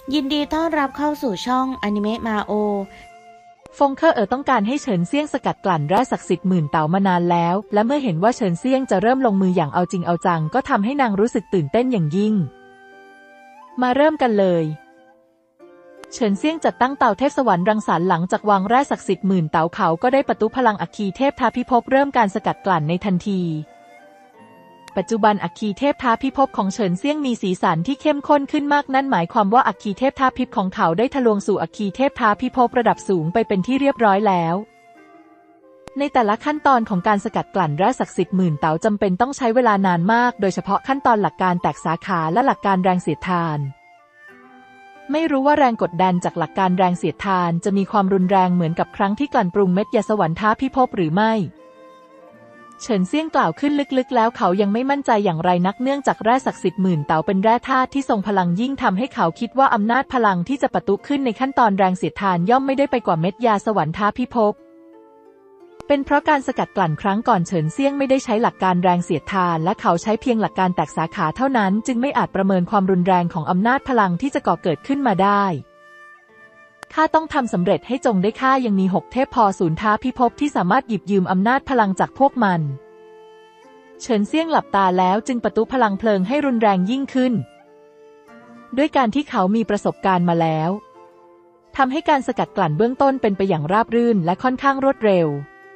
ยินดีต้อนรับเข้าสู่ช่องอนิเมะมาโอฟงเคอร์ต้องการให้เฉินเซี่ยงสกัดกลั่นแร่ศักดิ์สิทธิ์หมื่นเต๋ามานานแล้วและเมื่อเห็นว่าเฉินเซี่ยงจะเริ่มลงมืออย่างเอาจริงเอาจังก็ทำให้นางรู้สึกตื่นเต้นอย่างยิ่งมาเริ่มกันเลยเฉินเซี่ยงจัดตั้งเตาเทพสวรรค์รังสรรค์หลังจากวางแร่ศักดิ์สิทธิ์หมื่นเต๋าเขาก็ได้ประตุพลังอัคคีเทพท้าพิภพเริ่มการสกัดกลั่นในทันทีปัจจุบันอัคคีเทพท้าพิภพของเฉินเซี่ยงมีสีสันที่เข้มข้นขึ้นมากนั่นหมายความว่าอัคคีเทพท้าพิภพของเขาได้ทะลวงสู่อัคคีเทพท้าพิภพระดับสูงไปเป็นที่เรียบร้อยแล้วในแต่ละขั้นตอนของการสกัดกลั่นแร่ศักดิ์สิทธิ์หมื่นเต๋าจำเป็นต้องใช้เวลานานมากโดยเฉพาะขั้นตอนหลักการแตกสาขาและหลักการแรงเสียดทานไม่รู้ว่าแรงกดดันจากหลักการแรงเสียดทานจะมีความรุนแรงเหมือนกับครั้งที่กลั่นปรุงเม็ดยาสวรรค์ท้าพิภพหรือไม่เฉินเซี่ยงกล่าวขึ้นลึกๆแล้วเขายังไม่มั่นใจอย่างไรนักเนื่องจากแร่ศักดิ์สิทธิ์หมื่นเต๋าเป็นแร่ธาตุที่ทรงพลังยิ่งทำให้เขาคิดว่าอำนาจพลังที่จะปะทุขึ้นในขั้นตอนแรงเสียดทานย่อมไม่ได้ไปกว่าเม็ดยาสวรรค์ท้าพิภพเป็นเพราะการสกัดกลั่นครั้งก่อนเฉินเซี่ยงไม่ได้ใช้หลักการแรงเสียดทานและเขาใช้เพียงหลักการแตกสาขาเท่านั้นจึงไม่อาจประเมินความรุนแรงของอำนาจพลังที่จะก่อเกิดขึ้นมาได้ข้าต้องทำสำเร็จให้จงได้ข้ายังมี6เทพพอศูนย์ท้าพิภพที่สามารถหยิบยืมอำนาจพลังจากพวกมันเฉินเซี่ยงหลับตาแล้วจึงประตุพลังเพลิงให้รุนแรงยิ่งขึ้นด้วยการที่เขามีประสบการณ์มาแล้วทำให้การสกัดกลั่นเบื้องต้นเป็นไปอย่างราบรื่นและค่อนข้างรวดเร็ว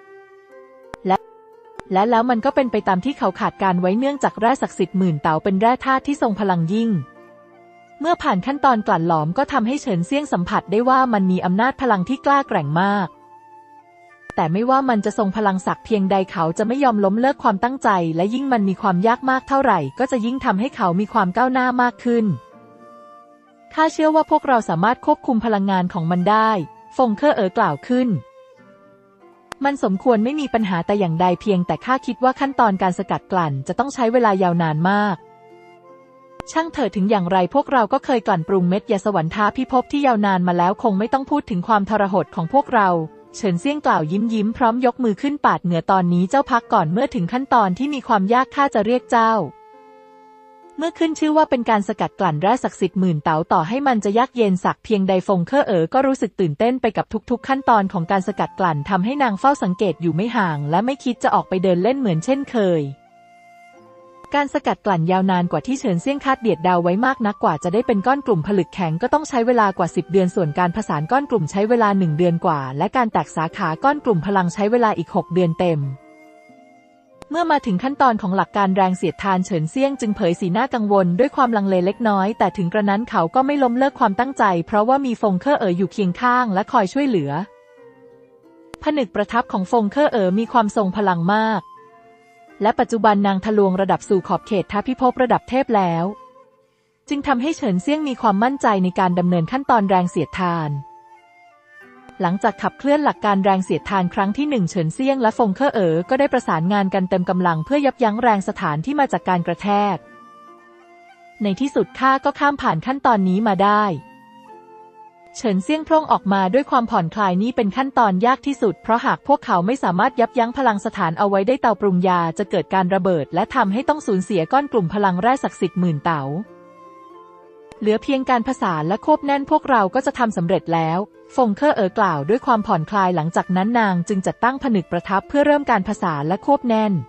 และแล้วมันก็เป็นไปตามที่เขาขาดการไว้เนื่องจากแร่ศักดิ์สิทธิ์หมื่นเต๋าเป็นแร่ธาตุที่ทรงพลังยิ่งเมื่อผ่านขั้นตอนกลั่นหลอมก็ทำให้เฉินเซี่ยงสัมผัสได้ว่ามันมีอำนาจพลังที่กล้าแกร่งมากแต่ไม่ว่ามันจะทรงพลังศักดิ์เพียงใดเขาจะไม่ยอมล้มเลิกความตั้งใจและยิ่งมันมีความยากมากเท่าไหร่ก็จะยิ่งทำให้เขามีความก้าวหน้ามากขึ้นข้าเชื่อว่าพวกเราสามารถควบคุมพลังงานของมันได้ฟงเคอร์กล่าวขึ้นมันสมควรไม่มีปัญหาแต่อย่างใดเพียงแต่ข้าคิดว่าขั้นตอนการสกัดกลั่นจะต้องใช้เวลายาวนานมากช่างเถิดถึงอย่างไรพวกเราก็เคยกลั่นปรุงเม็ดยาสวรรค์ท้าพิภพที่ยาวนานมาแล้วคงไม่ต้องพูดถึงความทรหดของพวกเราเฉินเซี่ยงกล่าวยิ้มพร้อมยกมือขึ้นปาดเหงื่อตอนนี้เจ้าพักก่อนเมื่อถึงขั้นตอนที่มีความยากข้าจะเรียกเจ้าเมื่อขึ้นชื่อว่าเป็นการสกัดกลั่นแร่ศักดิ์สิทธิ์หมื่นเต๋าต่อให้มันจะยากเย็นสักเพียงใดฟงเคอร์ก็รู้สึกตื่นเต้นไปกับทุกๆขั้นตอนของการสกัดกลั่นทำให้นางเฝ้าสังเกตอยู่ไม่ห่างและไม่คิดจะออกไปเดินเล่นเหมือนเช่นเคยการสกัดกลั่นยาวนานกว่าที่เฉินเซี่ยงคาดเดาไว้มากนักกว่าจะได้เป็นก้อนกลุ่มผลึกแข็งก็ต้องใช้เวลากว่า10 เดือนส่วนการผสานก้อนกลุ่มใช้เวลา1 เดือนกว่าและการแตกสาขาก้อนกลุ่มพลังใช้เวลาอีก6 เดือนเต็มเมื่อมาถึงขั้นตอนของหลักการแรงเสียดทานเฉินเซี่ยงจึงเผยสีหน้ากังวลด้วยความลังเลเล็กน้อยแต่ถึงกระนั้นเขาก็ไม่ล้มเลิกความตั้งใจเพราะว่ามีฟงเคอร์อยู่เคียงข้างและคอยช่วยเหลือผนึกประทับของฟงเคอร์มีความทรงพลังมากและปัจจุบันนางทะลวงระดับสู่ขอบเขตท้าพิภพระดับเทพแล้วจึงทำให้เฉินเซี่ยงมีความมั่นใจในการดำเนินขั้นตอนแรงเสียดทานหลังจากขับเคลื่อนหลักการแรงเสียดทานครั้งที่1เฉินเซี่ยงและฟงเคอร์ก็ได้ประสานงานกันเต็มกำลังเพื่อยับยั้งแรงสถานที่มาจากการกระแทกในที่สุดข้าก็ข้ามผ่านขั้นตอนนี้มาได้เฉินเซี่ยงพร่งออกมาด้วยความผ่อนคลายนี้เป็นขั้นตอนยากที่สุดเพราะหากพวกเขาไม่สามารถยับยั้งพลังสถานเอาไว้ได้เตาปรุงยาจะเกิดการระเบิดและทำให้ต้องสูญเสียก้อนกลุ่มพลังแร่ศักดิ์สิทธิ์หมื่นเต๋าเหลือเพียงการผสานและควบแน่นพวกเราก็จะทำสำเร็จแล้วฟงเคอร์กล่าวด้วยความผ่อนคลายหลังจากนั้นนางจึงจัดตั้งผนึกประทับเพื่อเริ่มการผสานและควบแน่น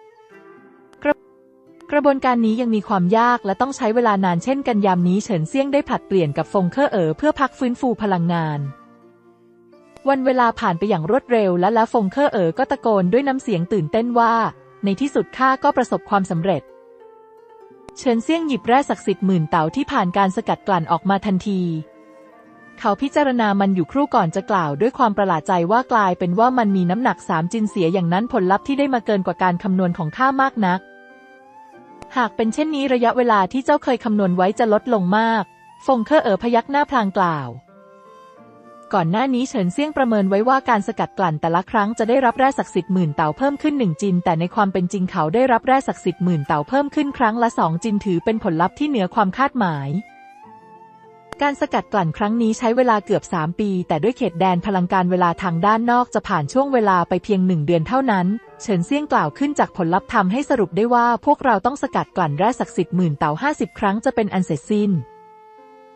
กระบวนการนี้ยังมีความยากและต้องใช้เวลานานเช่นกันยามนี้เฉินเซี่ยงได้ผลัดเปลี่ยนกับฟงเคอร์เพื่อพักฟื้นฟูพลังงานวันเวลาผ่านไปอย่างรวดเร็วและแล้วฟงเคอร์ก็ตะโกนด้วยน้ำเสียงตื่นเต้นว่าในที่สุดข้าก็ประสบความสำเร็จเฉินเซี่ยงหยิบแร่ศักดิ์สิทธิ์หมื่นเต๋าที่ผ่านการสกัดกลั่นออกมาทันทีเขาพิจารณามันอยู่ครู่ก่อนจะกล่าวด้วยความประหลาดใจว่ากลายเป็นว่ามันมีน้ำหนัก3 จินเสียอย่างนั้นผลลัพธ์ที่ได้มาเกินกว่าการคำนวณของข้ามากนักหากเป็นเช่นนี้ระยะเวลาที่เจ้าเคยคำนวณไว้จะลดลงมากฟงเคอร์พยักหน้าพลางกล่าวก่อนหน้านี้เฉินเซี่ยงประเมินไว้ว่าการสกัดกลั่นแต่ละครั้งจะได้รับแร่ศักดิ์สิทธิ์หมื่นเต๋าเพิ่มขึ้น1 จินแต่ในความเป็นจริงเขาได้รับแร่ศักดิ์สิทธิ์หมื่นเต๋าเพิ่มขึ้นครั้งละ2 จินถือเป็นผลลัพธ์ที่เหนือความคาดหมายการสกัดกลั่นครั้งนี้ใช้เวลาเกือบ3 ปีแต่ด้วยเขตแดนพลังการเวลาทางด้านนอกจะผ่านช่วงเวลาไปเพียง1 เดือนเท่านั้นเฉินเซี่ยงกล่าวขึ้นจากผลลัพธ์ทำให้สรุปได้ว่าพวกเราต้องสกัดกลั่นแร่ศักดิ์สิทธิ์หมื่นเต๋า50 ครั้งจะเป็นอันเสร็จสิ้น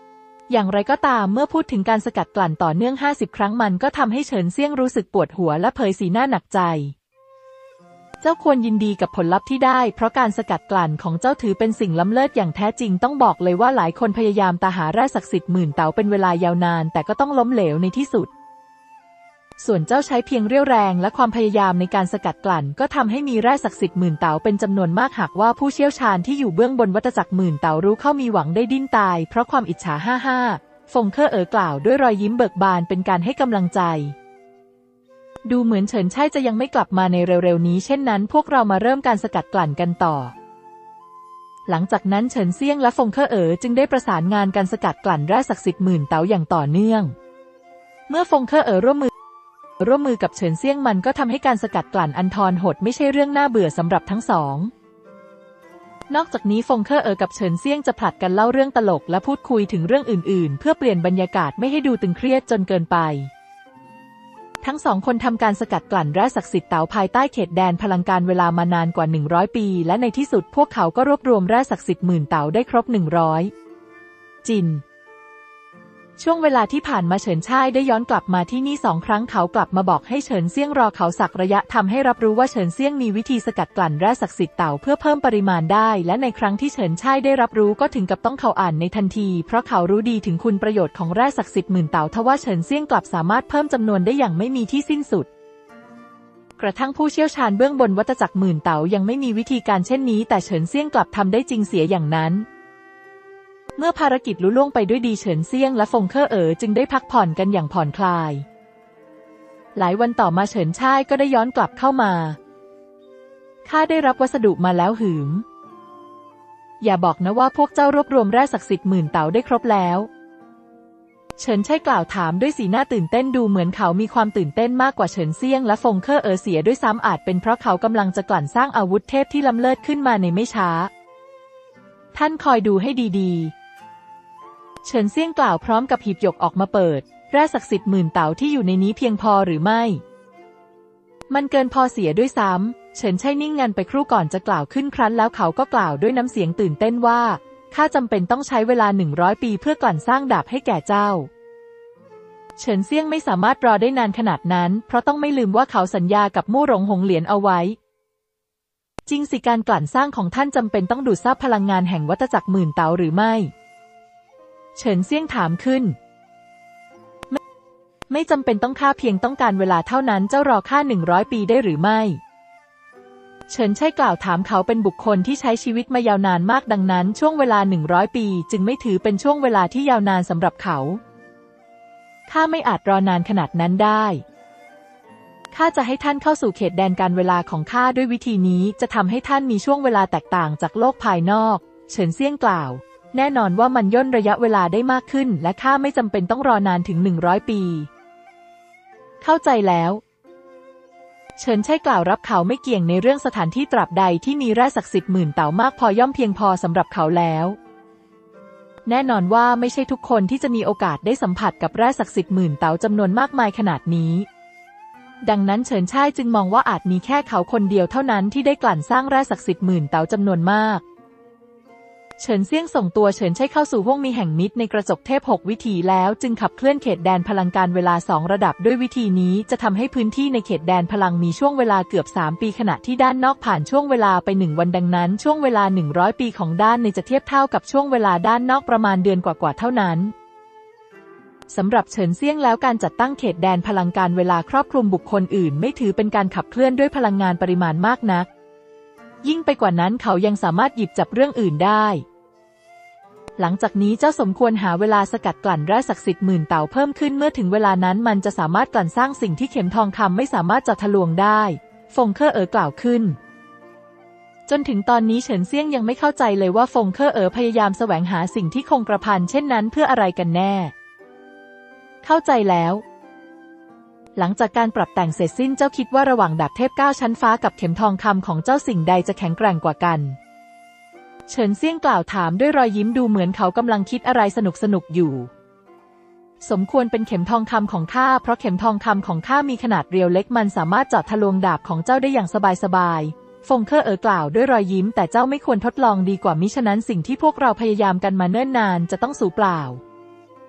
อย่างไรก็ตามเมื่อพูดถึงการสกัดกลั่นต่อเนื่อง50 ครั้งมันก็ทำให้เฉินเซี่ยงรู้สึกปวดหัวและเผยสีหน้าหนักใจเจ้าควรยินดีกับผลลัพธ์ที่ได้เพราะการสกัดกลั่นของเจ้าถือเป็นสิ่งล้ำเลิศอย่างแท้จริงต้องบอกเลยว่าหลายคนพยายามตามหาแร่ศักดิ์สิทธิ์หมื่นเต๋าเป็นเวลายาวนานแต่ก็ต้องล้มเหลวในที่สุดส่วนเจ้าใช้เพียงเรี่ยวแรงและความพยายามในการสกัดกลั่นก็ทำให้มีแร่ศักดิ์สิทธิ์หมื่นเต๋าเป็นจำนวนมากหากว่าผู้เชี่ยวชาญที่อยู่เบื้องบนวัฏจักรหมื่นเต๋ารู้เข้ามีหวังได้ดิ้นตายเพราะความอิจฉาฟงเคออกล่าวด้วยรอยยิ้มเบิกบานเป็นการให้กำลังใจดูเหมือนเฉินไช่จะยังไม่กลับมาในเร็วๆนี้เช่นนั้นพวกเรามาเริ่มการสกัดกลั่นกันต่อหลังจากนั้นเฉินเซี่ยงและฟงเคอจึงได้ประสานงานการสกัดกลั่นแร่ศักดิ์สิทธิ์หมื่นเต๋าอย่างต่อเนื่องเมื่อฟงเคอร่วมมือกับเฉินเซี่ยงมันก็ทำให้การสกัดกลั่นอันทรหดไม่ใช่เรื่องน่าเบื่อสำหรับทั้งสองนอกจากนี้ฟงเคอกับเฉินเซี่ยงจะผลัดกันเล่าเรื่องตลกและพูดคุยถึงเรื่องอื่นๆเพื่อเปลี่ยนบรรยากาศไม่ให้ดูตึงเครียดจนเกินไปทั้งสองคนทำการสกัดกลั่นแร่ศักดิ์สิทธิ์เต๋าภายใต้เขตแดนพลังการเวลามานานกว่า100 ปีและในที่สุดพวกเขาก็รวบรวมแร่ศักดิ์สิทธิ์หมื่นเต๋าได้ครบ100จินช่วงเวลาที่ผ่านมาเฉินช่ายได้ย้อนกลับมาที่นี่2 ครั้งเขากลับมาบอกให้เฉินเซี่ยงรอเขาสักระยะทำให้รับรู้ว่าเฉินเซี่ยงมีวิธีสกัดกลั่นแร่ศักดิ์สิทธิ์เต๋าเพื่อเพิ่มปริมาณได้และในครั้งที่เฉินช่ายได้รับรู้ก็ถึงกับต้องเขาอ่านในทันทีเพราะเขารู้ดีถึงคุณประโยชน์ของแร่ศักดิ์สิทธิ์หมื่นเต๋าทว่าเฉินเซี่ยงกลับสามารถเพิ่มจำนวนได้อย่างไม่มีที่สิ้นสุดกระทั่งผู้เชี่ยวชาญเบื้องบนวัฏจักรหมื่นเต๋ายังไม่มีวิธีการเช่นนี้แต่เฉินเซี่ยงกลับทำได้จริงเสียอย่างนั้นเมื่อภารกิจลุล่วงไปด้วยดีเฉินเซี่ยงและฟงเคอจึงได้พักผ่อนกันอย่างผ่อนคลายหลายวันต่อมาเฉินช่ายก็ได้ย้อนกลับเข้ามาข้าได้รับวัสดุมาแล้วหืมอย่าบอกนะว่าพวกเจ้ารวบรวมแร่ศักดิ์สิทธิ์หมื่นเต๋าได้ครบแล้วเฉินช่ายกล่าวถามด้วยสีหน้าตื่นเต้นดูเหมือนเขามีความตื่นเต้นมากกว่าเฉินเซี่ยงและฟงเคอเสียด้วยซ้ำอาจเป็นเพราะเขากำลังจะกลั่นสร้างอาวุธเทพที่ล้ำเลิศขึ้นมาในไม่ช้าท่านคอยดูให้ดีๆเฉินเซี่ยงกล่าวพร้อมกับหีบหยกออกมาเปิดแร่ศักดิ์สิทธิ์หมื่นเต๋าที่อยู่ในนี้เพียงพอหรือไม่มันเกินพอเสียด้วยซ้ำเฉินช่ายนิ่งงันไปครู่ก่อนจะกล่าวขึ้นครั้นแล้วเขาก็กล่าวด้วยน้ำเสียงตื่นเต้นว่าข้าจำเป็นต้องใช้เวลา100 ปีเพื่อกลั่นสร้างดาบให้แก่เจ้าเฉินเซี่ยงไม่สามารถรอได้นานขนาดนั้นเพราะต้องไม่ลืมว่าเขาสัญญากับมู่หลงหงเหลียนเอาไว้จริงสิการกลั่นสร้างของท่านจำเป็นต้องดูดซับพลังงานแห่งวัฏจักรหมื่นเต๋าหรือไม่เฉินเซี่ยงถามขึ้นไม่จำเป็นต้องข้าเพียงต้องการเวลาเท่านั้นเจ้ารอข้า100 ปีได้หรือไม่เฉินช่ายกล่าวถามเขาเป็นบุคคลที่ใช้ชีวิตมายาวนานมากดังนั้นช่วงเวลา100 ปีจึงไม่ถือเป็นช่วงเวลาที่ยาวนานสำหรับเขาข้าไม่อาจรอนานขนาดนั้นได้ข้าจะให้ท่านเข้าสู่เขตแดนการเวลาของข้าด้วยวิธีนี้จะทำให้ท่านมีช่วงเวลาแตกต่างจากโลกภายนอกเฉินเซี่ยงกล่าวแน่นอนว่ามันย่นระยะเวลาได้มากขึ้นและข้าไม่จำเป็นต้องรอนานถึง100 ปีเข้าใจแล้วเฉินช่ายกล่าวรับเขาไม่เกี่ยงในเรื่องสถานที่ตราบใดที่มีแร่ศักดิ์สิทธิ์หมื่นเต๋ามากพอย่อมเพียงพอสำหรับเขาแล้วแน่นอนว่าไม่ใช่ทุกคนที่จะมีโอกาสได้สัมผัสกับแร่ศักดิ์สิทธิ์หมื่นเต๋าจำนวนมากมายขนาดนี้ดังนั้นเฉินช่ายจึงมองว่าอาจมีแค่เขาคนเดียวเท่านั้นที่ได้กลั่นสร้างแร่ศักดิ์สิทธิ์หมื่นเต๋าจำนวนมากเฉินเซี่ยงส่งตัวเฉินช่ายเข้าสู่ห้วงมีแห่งมิตรในกระจกเทพ6 วิถีแล้วจึงขับเคลื่อนเขตแดนพลังการเวลา2 ระดับด้วยวิธีนี้จะทำให้พื้นที่ในเขตแดนพลังมีช่วงเวลาเกือบ3 ปีขณะที่ด้านนอกผ่านช่วงเวลาไป1 วันดังนั้นช่วงเวลา100 ปีของด้านในจะเทียบเท่ากับช่วงเวลาด้านนอกประมาณเดือนกว่าๆเท่านั้นสำหรับเฉินเซี่ยงแล้วการจัดตั้งเขตแดนพลังการเวลาครอบคลุมบุคคลอื่นไม่ถือเป็นการขับเคลื่อนด้วยพลังงานปริมาณมากนักยิ่งไปกว่านั้นเขายังสามารถหยิบจับเรื่องอื่นได้หลังจากนี้เจ้าสมควรหาเวลาสกัดกลั่นแร่ศักดิ์สิทธิ์หมื่นเต๋าเพิ่มขึ้นเมื่อถึงเวลานั้นมันจะสามารถกลั่นสร้างสิ่งที่เข็มทองคำไม่สามารถจะทะลวงได้ฟงเคอกล่าวขึ้นจนถึงตอนนี้เฉินเซี่ยงยังไม่เข้าใจเลยว่าฟงเคพยายามแสวงหาสิ่งที่คงกระพันเช่นนั้นเพื่ออะไรกันแน่เข้าใจแล้วหลังจากการปรับแต่งเสร็จสิ้นเจ้าคิดว่าระหว่างดาบเทพ9 ชั้นฟ้ากับเข็มทองคำของเจ้าสิ่งใดจะแข็งแกร่งกว่ากันเฉินเซี่ยงกล่าวถามด้วยรอยยิ้มดูเหมือนเขากำลังคิดอะไรสนุกอยู่สมควรเป็นเข็มทองคำของข้าเพราะเข็มทองคำของข้ามีขนาดเรียวเล็กมันสามารถเจาะทะลวงดาบของเจ้าได้อย่างสบายฟงเคกล่าวด้วยรอยยิ้มแต่เจ้าไม่ควรทดลองดีกว่ามิฉะนั้นสิ่งที่พวกเราพยายามกันมาเนิ่นนานจะต้องสูญเปล่า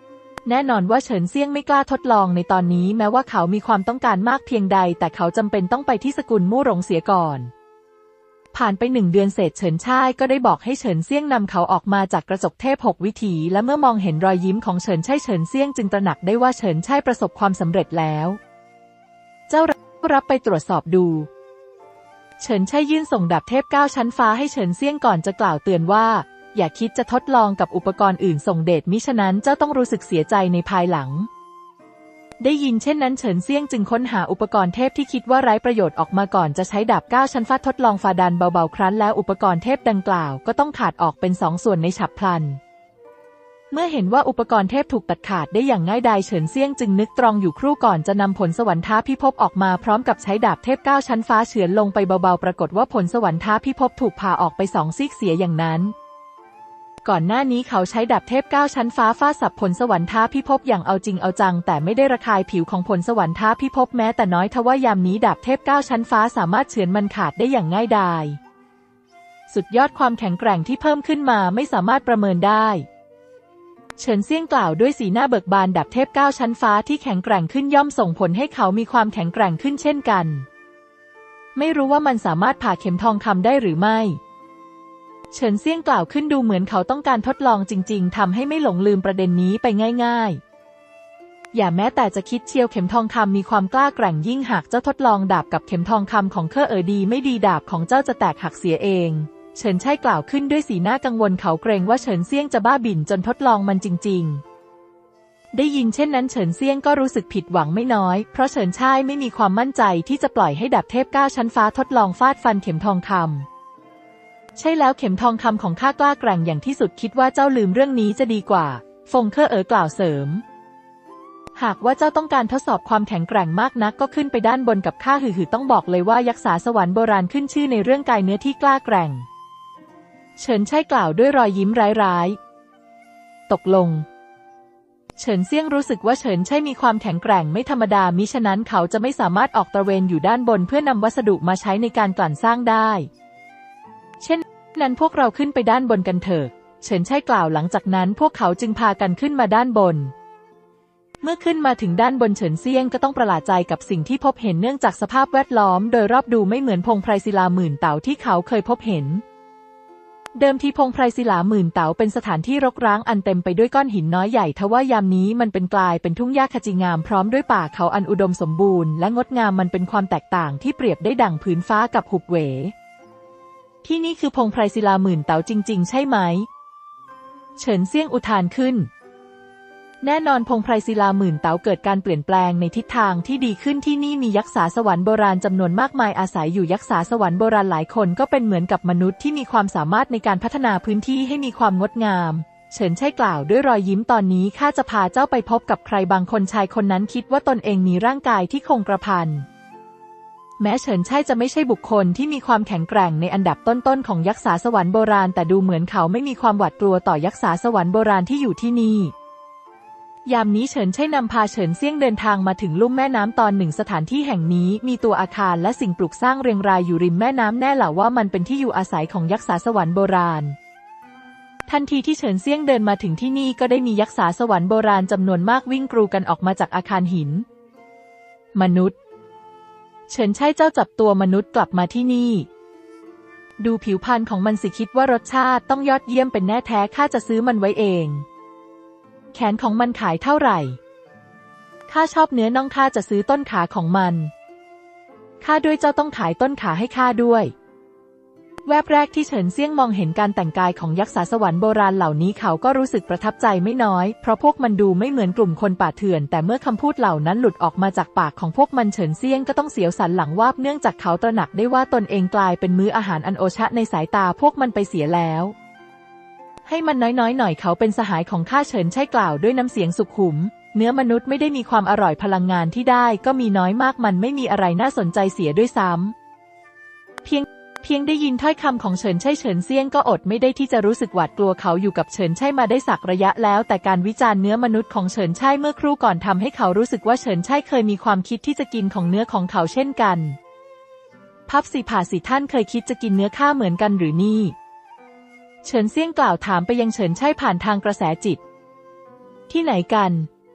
แน่นอนว่าเฉินเซี่ยงไม่กล้าทดลองในตอนนี้แม้ว่าเขามีความต้องการมากเพียงใดแต่เขาจำเป็นต้องไปที่สกุลมู่หลงเสียก่อนผ่านไป1 เดือนเศษเฉินช่ายก็ได้บอกให้เฉินเซี่ยงนำเขาออกมาจากกระจกเทพ6 วิถีและเมื่อมองเห็นรอยยิ้มของเฉินช่ายเฉินเซี่ยงจึงตระหนักได้ว่าเฉินช่ายประสบความสำเร็จแล้วเจ้ารับไปตรวจสอบดูเฉินช่ายยื่นส่งดาบเทพ9 ชั้นฟ้าให้เฉินเซี่ยงก่อนจะกล่าวเตือนว่าอย่าคิดจะทดลองกับอุปกรณ์อื่นส่งเดชมิฉะนั้นเจ้าต้องรู้สึกเสียใจในภายหลังได้ยินเช่นนั้นเฉินเซี่ยงจึงค้นหาอุปกรณ์เทพที่คิดว่าไร้ประโยชน์ออกมาก่อนจะใช้ดาบ9 ชั้นฟ้าทดลองฟาดันเบาๆครั้นแล้วอุปกรณ์เทพดังกล่าวก็ต้องขาดออกเป็น2 ส่วนในฉับพลันเมื่อเห็นว่าอุปกรณ์เทพถูกตัดขาดได้อย่างง่ายดายเฉินเซี่ยงจึงนึกตรองอยู่ครู่ก่อนจะนำผลสวรรค์ท้าพิภพออกมาพร้อมกับใช้ดาบเทพ9 ชั้นฟ้าเฉือนลงไปเบาๆปรากฏว่าผลสวรรค์ท้าพิภพถูกผ่าออกไป2 ซีกเสียอย่างนั้นก่อนหน้านี้เขาใช้ดาบเทพ9 ชั้นฟ้าฟาดสับผลสวรรค์ท้าพิภพอย่างเอาจริงเอาจังแต่ไม่ได้ระคายผิวของผลสวรรค์ท้าพิภพแม้แต่น้อยทว่ายามนี้ดาบเทพ9 ชั้นฟ้าสามารถเฉือนมันขาดได้อย่างง่ายดายสุดยอดความแข็งแกร่งที่เพิ่มขึ้นมาไม่สามารถประเมินได้เฉินเซี่ยงกล่าวด้วยสีหน้าเบิกบานดาบเทพ9 ชั้นฟ้าที่แข็งแกร่งขึ้นย่อมส่งผลให้เขามีความแข็งแกร่งขึ้นเช่นกันไม่รู้ว่ามันสามารถผ่าเข็มทองคำได้หรือไม่เฉินเซี่ยงกล่าวขึ้นดูเหมือนเขาต้องการทดลองจริงๆทำให้ไม่หลงลืมประเด็นนี้ไปง่ายๆอย่าแม้แต่จะคิดเชียวเข็มทองคำมีความกล้าแกร่งยิ่งหากเจ้าทดลองดาบกับเข็มทองคำของเคอดีไม่ดีดาบของเจ้าจะแตกหักเสียเองเฉินช่ายกล่าวขึ้นด้วยสีหน้ากังวลเขาเกรงว่าเฉินเซี่ยงจะบ้าบิ่นจนทดลองมันจริงๆได้ยินเช่นนั้นเฉินเซี่ยงก็รู้สึกผิดหวังไม่น้อยเพราะเฉินช่ายไม่มีความมั่นใจที่จะปล่อยให้ดาบเทพ9 ชั้นฟ้าทดลองฟาดฟันเข็มทองคำใช่แล้วเข็มทองคำของข้ากล้าแกร่งอย่างที่สุดคิดว่าเจ้าลืมเรื่องนี้จะดีกว่าฟงเคอกล่าวเสริมหากว่าเจ้าต้องการทดสอบความแข็งแกร่งมากนักก็ขึ้นไปด้านบนกับข้าหือต้องบอกเลยว่ายักษ์สวรรค์โบราณขึ้นชื่อในเรื่องกายเนื้อที่กล้าแกร่งเฉินช่ายกล่าวด้วยรอยยิ้มร้ายๆตกลงเฉินเซี่ยงรู้สึกว่าเฉินช่ายมีความแข็งแกร่งไม่ธรรมดามิฉะนั้นเขาจะไม่สามารถออกตระเวนอยู่ด้านบนเพื่อนำวัสดุมาใช้ในการกลั่นสร้างได้เช่นนั้นพวกเราขึ้นไปด้านบนกันเถอะเฉินช่ายกล่าวหลังจากนั้นพวกเขาจึงพากันขึ้นมาด้านบนเมื่อขึ้นมาถึงด้านบนเฉินเซี่ยงก็ต้องประหลาดใจกับสิ่งที่พบเห็นเนื่องจากสภาพแวดล้อมโดยรอบดูไม่เหมือนพงไพรศิลาหมื่นเต่าที่เขาเคยพบเห็นเดิมทีพงไพรศิลาหมื่นเต่าเป็นสถานที่รกร้างอันเต็มไปด้วยก้อนหินน้อยใหญ่ทว่ายามนี้มันเป็นกลายเป็นทุ่งหญ้าขจีงามพร้อมด้วยป่าเขาอันอุดมสมบูรณ์และงดงามมันเป็นความแตกต่างที่เปรียบได้ดั่งผืนฟ้ากับหุบเหวที่นี่คือพงไพรศิลาหมื่นเต่าจริงๆใช่ไหมเฉินเซี่ยงอุทานขึ้นแน่นอนพงไพรศิลาหมื่นเต่าเกิดการเปลี่ยนแปลงในทิศทางที่ดีขึ้นที่นี่มียักษ์สวรรค์โบราณจำนวนมากมายอาศัยอยู่ยักษ์สวรรค์โบราณหลายคนก็เป็นเหมือนกับมนุษย์ที่มีความสามารถในการพัฒนาพื้นที่ให้มีความงดงามเฉินช่ายกล่าวด้วยรอยยิ้มตอนนี้ข้าจะพาเจ้าไปพบกับใครบางคนชายคนนั้นคิดว่าตนเองมีร่างกายที่คงกระพันแม้เฉินช่ายจะไม่ใช่บุคคลที่มีความแข็งแกร่งในอันดับต้นๆของยักษ์สวรรค์โบราณแต่ดูเหมือนเขาไม่มีความหวาดกลัวต่อยักษ์สวรรค์โบราณที่อยู่ที่นี่ยามนี้เฉินช่ายนำพาเฉินเซี่ยงเดินทางมาถึงลุ่มแม่น้ำตอนหนึ่งสถานที่แห่งนี้มีตัวอาคารและสิ่งปลูกสร้างเรียงรายอยู่ริมแม่น้ำแน่เหล่าว่ามันเป็นที่อยู่อาศัยของยักษ์สวรรค์โบราณทันทีที่เฉินเซี่ยงเดินมาถึงที่นี่ก็ได้มียักษ์สวรรค์โบราณจำนวนมากวิ่งกรูกันออกมาจากอาคารหินมนุษย์เฉินช่ายเจ้าจับตัวมนุษย์กลับมาที่นี่ดูผิวพรรณของมันสิคิดว่ารสชาติต้องยอดเยี่ยมเป็นแน่แท้ข้าจะซื้อมันไว้เองแขนของมันขายเท่าไหร่ข้าชอบเนื้อน่องข้าจะซื้อต้นขาของมันข้าด้วยเจ้าต้องขายต้นขาให้ข้าด้วยแวบแรกที่เฉินเซี่ยงมองเห็นการแต่งกายของยักษ์สวรรค์โบราณเหล่านี้เขาก็รู้สึกประทับใจไม่น้อยเพราะพวกมันดูไม่เหมือนกลุ่มคนป่าเถื่อนแต่เมื่อคำพูดเหล่านั้นหลุดออกมาจากปากของพวกมันเฉินเซี่ยงก็ต้องเสียวสันหลังวาบเนื่องจากเขาตระหนักได้ว่าตนเองกลายเป็นมื้ออาหารอันโอชะในสายตาพวกมันไปเสียแล้วให้มันน้อยๆหน่อยเขาเป็นสหายของข้าเฉินช่ายกล่าวด้วยน้ำเสียงสุขุมเนื้อมนุษย์ไม่ได้มีความอร่อยพลังงานที่ได้ก็มีน้อยมากมันไม่มีอะไรน่าสนใจเสียด้วยซ้ำเพียงได้ยินถ้อยคำของเฉินช่ายเฉินเซี่ยงก็อดไม่ได้ที่จะรู้สึกหวาดกลัวเขาอยู่กับเฉินช่ายมาได้สักระยะแล้วแต่การวิจารณ์เนื้อมนุษย์ของเฉินช่ายเมื่อครู่ก่อนทำให้เขารู้สึกว่าเฉินช่ายเคยมีความคิดที่จะกินของเนื้อของเขาเช่นกันพับสิผ่าสิท่านเคยคิดจะกินเนื้อข้าเหมือนกันหรือนี่เฉินเซี่ยงกล่าวถามไปยังเฉินช่ายผ่านทางกระแสจิตที่ไหนกัน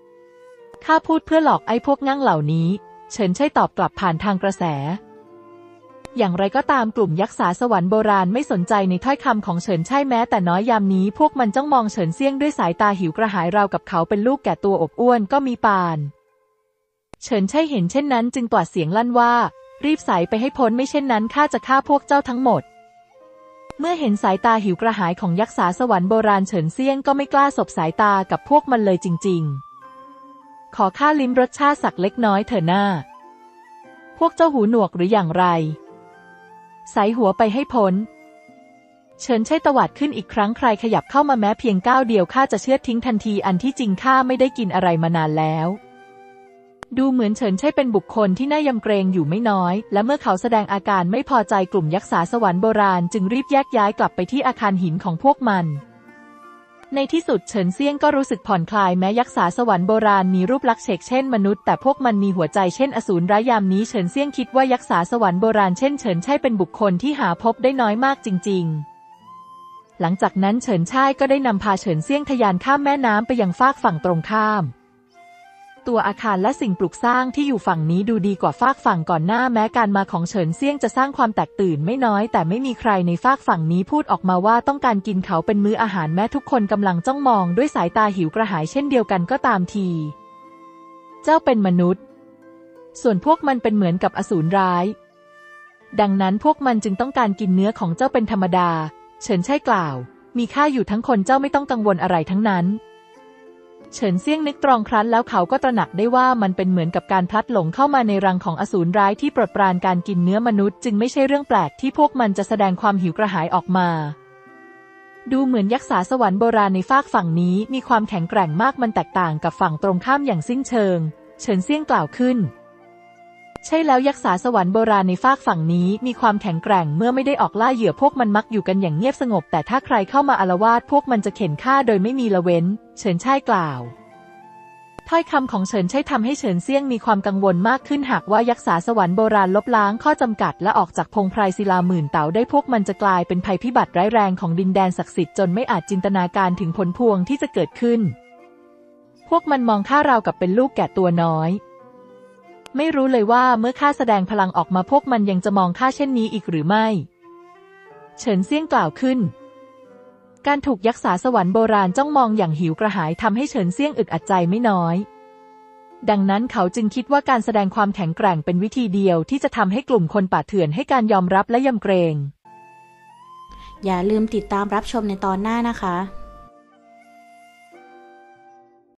ข้าพูดเพื่อหลอกไอ้พวกงั่งเหล่านี้เฉินใช่ตอบกลับผ่านทางกระแสอย่างไรก็ตามกลุ่มยักษ์สาสวรรค์โบราณไม่สนใจในถ้อยคำของเฉินใช่แม้แต่น้อยยามนี้พวกมันจ้องมองเฉินเซี่ยงด้วยสายตาหิวกระหายราวกับเขาเป็นลูกแก่ตัวอบอ้วนก็มีปานเฉินใช่เห็นเช่นนั้นจึงตวาดเสียงลั่นว่ารีบใส่ไปให้พ้นไม่เช่นนั้นข้าจะฆ่าพวกเจ้าทั้งหมดเมื่อเห็นสายตาหิวกระหายของยักษ์สาสวรรค์โบราณเฉินเซี่ยงก็ไม่กล้าสบสายตากับพวกมันเลยจริงๆขอข้าลิ้มรสชาติสักเล็กน้อยเถอะหน้าพวกเจ้าหูหนวกหรืออย่างไรใส่หัวไปให้พ้นเฉินใช่ตวาดขึ้นอีกครั้งใครขยับเข้ามาแม้เพียงก้าวเดียวข้าจะเชือดทิ้งทันทีอันที่จริงข้าไม่ได้กินอะไรมานานแล้วดูเหมือนเฉินใช่เป็นบุคคลที่น่ายำเกรงอยู่ไม่น้อยและเมื่อเขาแสดงอาการไม่พอใจกลุ่มยักษ์สาสวรรค์โบราณจึงรีบแยกย้ายกลับไปที่อาคารหินของพวกมันในที่สุดเฉินเซี่ยงก็รู้สึกผ่อนคลายแม้ยักษ์สาสวรรค์โบราณมีรูปลักษณ์เฉกเช่นมนุษย์แต่พวกมันมีหัวใจเช่นอสูรร้ายยามนี้เฉินเซี่ยงคิดว่ายักษ์สาสวรรค์โบราณเช่นเฉินใช่เป็นบุคคลที่หาพบได้น้อยมากจริงๆหลังจากนั้นเฉินใช่ก็ได้นำพาเฉินเซี่ยงทะยานข้ามแม่น้ำไปยังฟากฝั่งตรงข้ามตัวอาคารและสิ่งปลูกสร้างที่อยู่ฝั่งนี้ดูดีกว่าฟากฝั่งก่อนหน้าแม้การมาของเฉินเซี่ยงจะสร้างความแตกตื่นไม่น้อยแต่ไม่มีใครในฟากฝั่งนี้พูดออกมาว่าต้องการกินเขาเป็นมื้ออาหารแม้ทุกคนกำลังจ้องมองด้วยสายตาหิวกระหายเช่นเดียวกันก็ตามทีเจ้าเป็นมนุษย์ส่วนพวกมันเป็นเหมือนกับอสูรร้ายดังนั้นพวกมันจึงต้องการกินเนื้อของเจ้าเป็นธรรมดาเฉินใช่กล่าวมีข้าอยู่ทั้งคนเจ้าไม่ต้องกังวลอะไรทั้งนั้นเฉินเซี่ยงนึกตรองครั้นแล้วเขาก็ตระหนักได้ว่ามันเป็นเหมือนกับการพลัดหลงเข้ามาในรังของอสูรร้ายที่โปรดปรานการกินเนื้อมนุษย์จึงไม่ใช่เรื่องแปลกที่พวกมันจะแสดงความหิวกระหายออกมาดูเหมือนยักษ์สาสวรรค์โบราณในฟากฝั่งนี้มีความแข็งแกร่งมากมันแตกต่างกับฝั่งตรงข้ามอย่างสิ้นเชิงเฉินเซี่ยงกล่าวขึ้นใช่แล้วยักษ์สาสวรรค์โบราณในฟากฝั่งนี้มีความแข็งแกร่งเมื่อไม่ได้ออกล่าเหยื่อพวกมันมักอยู่กันอย่างเงียบสงบแต่ถ้าใครเข้ามาอาละวาดพวกมันจะเข็นฆ่าโดยไม่มีละเว้นเฉินใช่กล่าวถ้อยคำของเฉินใช่ทำให้เฉินเซี่ยงมีความกังวลมากขึ้นหากว่ายักษ์สาสวรรค์โบราณลบล้างข้อจำกัดและออกจากพงไพรศิลาหมื่นเต๋าได้พวกมันจะกลายเป็นภัยพิบัติร้ายแรงของดินแดนศักดิ์สิทธิ์จนไม่อาจจินตนาการถึงผลพวงที่จะเกิดขึ้นพวกมันมองข้าราวกับเป็นลูกแก่ตัวน้อยไม่รู้เลยว่าเมื่อข้าแสดงพลังออกมาพวกมันยังจะมองข้าเช่นนี้อีกหรือไม่เฉินเซี่ยงกล่าวขึ้นการถูกยักษ์สาสวรรค์โบราณจ้องมองอย่างหิวกระหายทำให้เฉินเซี่ยงอึดอัดใจไม่น้อยดังนั้นเขาจึงคิดว่าการแสดงความแข็งแกร่งเป็นวิธีเดียวที่จะทำให้กลุ่มคนป่าเถื่อนให้การยอมรับและยำเกรงอย่าลืมติดตามรับชมในตอนหน้านะคะ